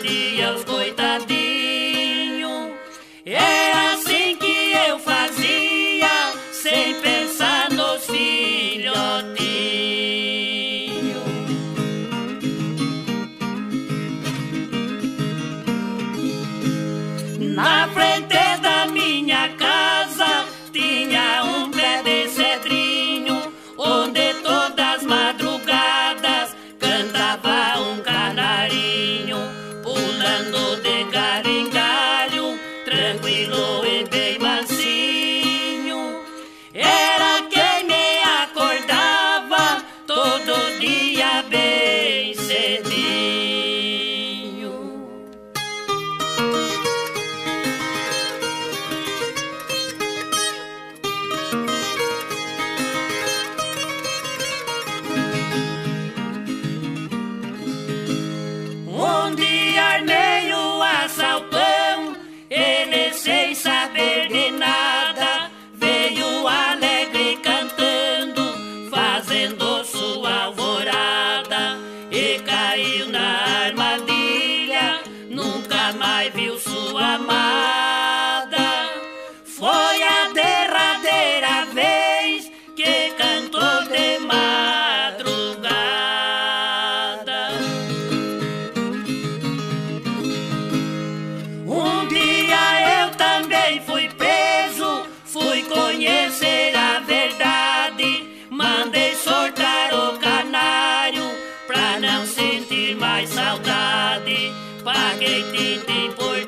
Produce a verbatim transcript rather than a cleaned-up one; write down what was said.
atendia os coitadinhos. É assim que eu fazia, sem pensar nos filhotinhos. Na frente da minha casa tinha um pé de cedrinho, onde todas as madrugadas cantava um canarinho, pulando de galho em galho, tranquilo e bem mansinho. Era quem me acordava todo dia bem cedinho. Um dia armei o assaltão, ele sem saber de nada veio alegre cantando, fazendo sua alvorada, e caiu na armadilha, nunca mais viu sua amada. Foi a derradeira vez que cantou de madrugada. Um dia eu também fui preso, fui conhecer a verdade, mandei soltar o canário pra não sentir mais saudade. Paguei tintim por